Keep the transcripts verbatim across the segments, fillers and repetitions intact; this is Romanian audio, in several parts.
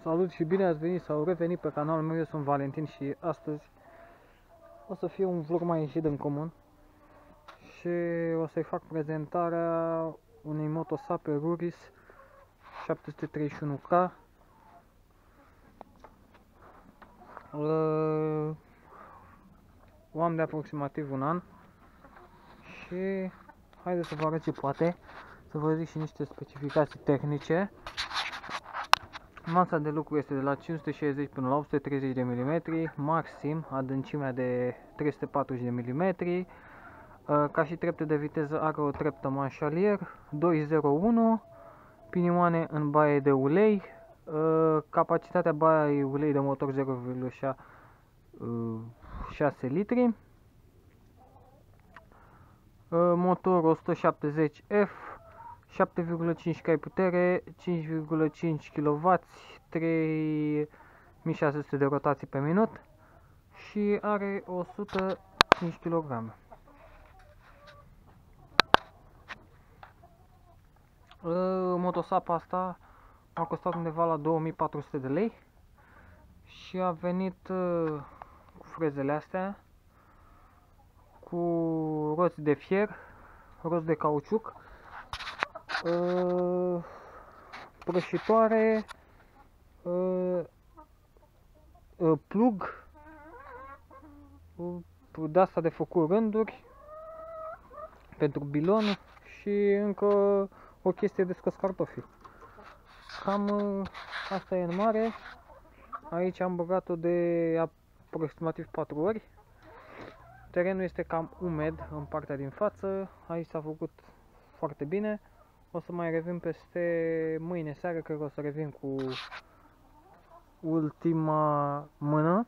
Salut și bine ați venit sau revenit pe canalul meu, eu sunt Valentin și astăzi o să fie un vlog mai ieșit în comun și o să-i fac prezentarea unei Motosape Ruris șapte sute treizeci și unu K. O am de aproximativ un an și haideți să vă arăt ce poate, să vă zic și niște specificații tehnice. Masa de lucru este de la cinci sute șaizeci până la opt sute treizeci de milimetri, maxim adâncimea de trei sute patruzeci de milimetri. Ca și trepte de viteză are o treptă manșalier doi zero unu, pinioane în baie de ulei, capacitatea baiei ulei de motor zero virgulă șase litri, motor o sută șaptezeci F, șapte virgulă cinci cai putere, cinci virgulă cinci kilowați, trei mii șase sute de rotații pe minut și are o sută cinci kilograme. Motosapa asta a costat undeva la două mii patru sute de lei și a venit cu frezele astea, cu roți de fier, roți de cauciuc, prășitoare, plug, de asta de făcut rânduri pentru bilon și încă o chestie de scos cartofi. Cam asta e în mare. Aici am băgat-o de aproximativ patru ori. Terenul este cam umed în partea din față. Aici s-a făcut foarte bine. O să mai revin peste mâine seară, cred că o să revin cu ultima mână.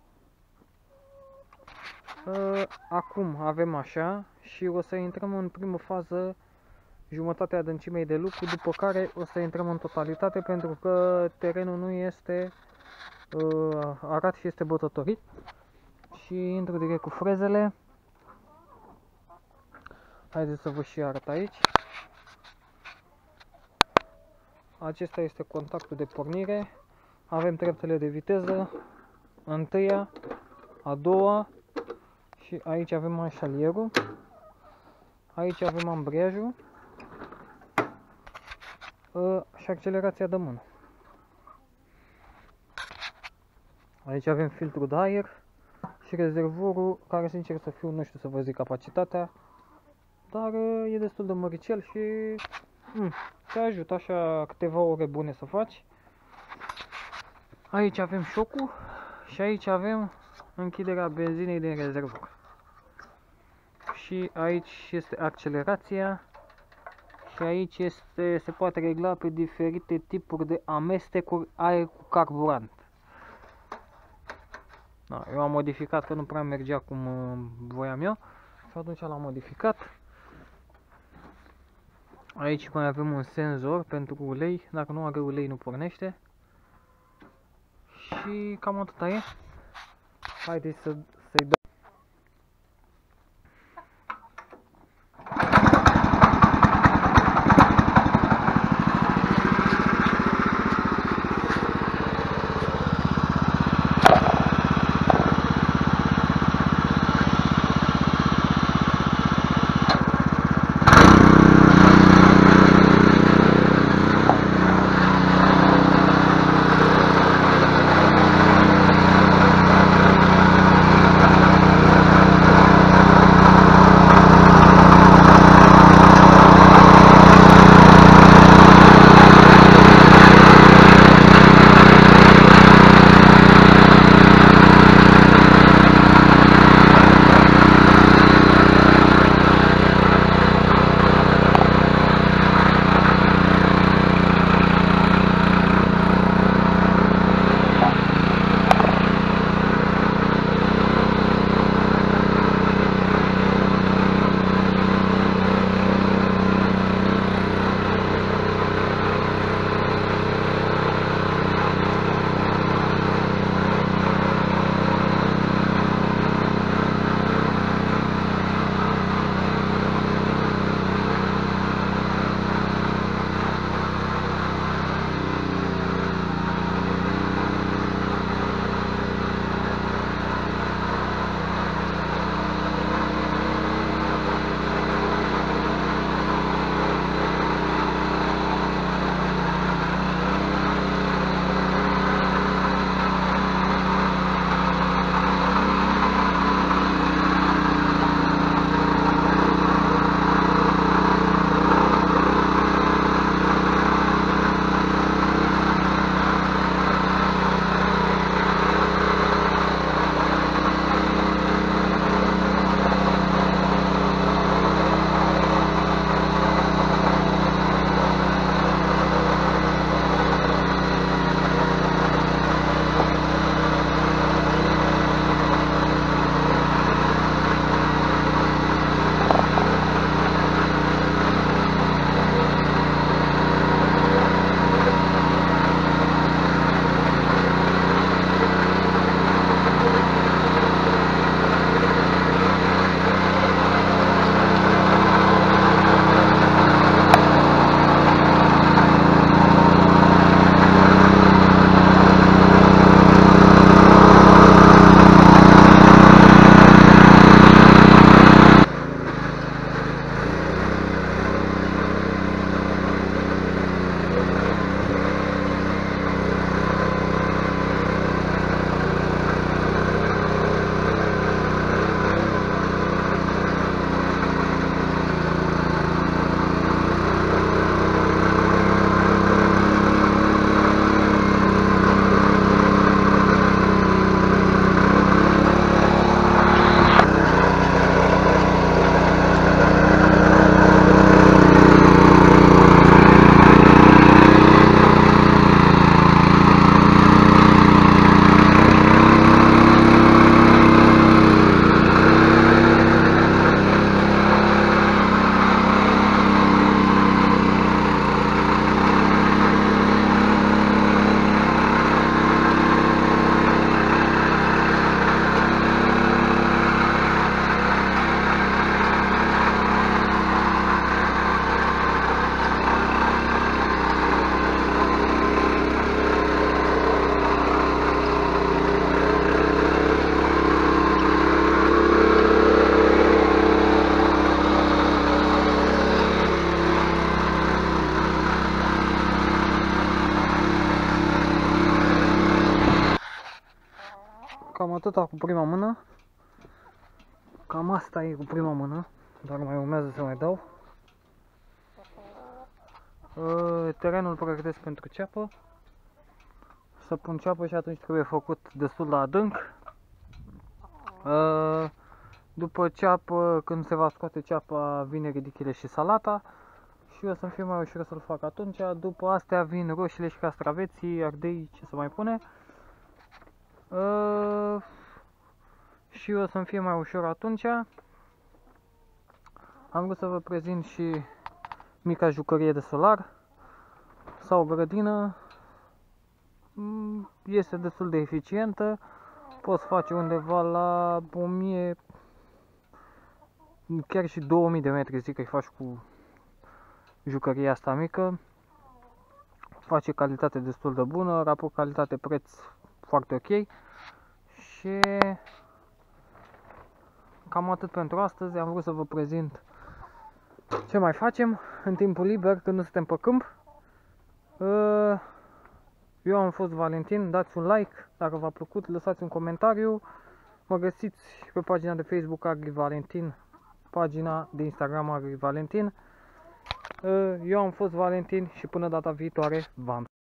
Acum avem așa și o să intrăm în primă fază jumătatea adâncimei de lucru, după care o să intrăm în totalitate pentru că terenul nu este arat și este bătătorit. Și intru direct cu frezele. Haideți să vă și arăt aici. Acesta este contactul de pornire. Avem treptele de viteză, întâia, a doua și aici avem manșalierul. Aici avem ambreiajul și accelerația de mână. Aici avem filtrul de aer și rezervorul, care sincer să fiu, nu știu să vă zic capacitatea, dar e destul de măricel și mm, te ajută așa câteva ore bune să faci. Aici avem șocul și aici avem închiderea benzinei din rezervor. Și aici este accelerația și aici este, se poate regla pe diferite tipuri de amestecuri aer cu carburant. Da, eu am modificat că nu prea mergea cum voiam eu și atunci l-am modificat. Aici mai avem un senzor pentru ulei, dacă nu are ulei nu pornește. Și cam atâta e. Haideți să, să-i dăm. cam atâta cu prima mână. Cam asta e cu prima mână, dar mai urmează să mai dau. Uh, terenul pregătesc pentru ceapă. Să pun ceapă și atunci trebuie făcut destul de adânc. Uh, după ceapă, când se va scoate ceapa, vine ridichile și salata. Și o să-mi fie mai ușor să-l fac atunci. După astea vin roșiile și castraveții, ardei, ce să mai pune. Uh, și o să-mi fie mai ușor atunci. Am vrut să vă prezint și mica jucărie de solar sau grădină. Este destul de eficientă. Poți face undeva la o mie, chiar și două mii de metri, zic că îi faci cu jucăria asta mică. Face calitate destul de bună, raport calitate-preț foarte ok. Și cam atât pentru astăzi. Am vrut să vă prezint ce mai facem în timpul liber când nu suntem pe câmp. Eu am fost Valentin, dați un like dacă v-a plăcut, lăsați un comentariu. Mă găsiți pe pagina de Facebook AgriValentin, pagina de Instagram AgriValentin. Eu am fost Valentin și până data viitoare v-am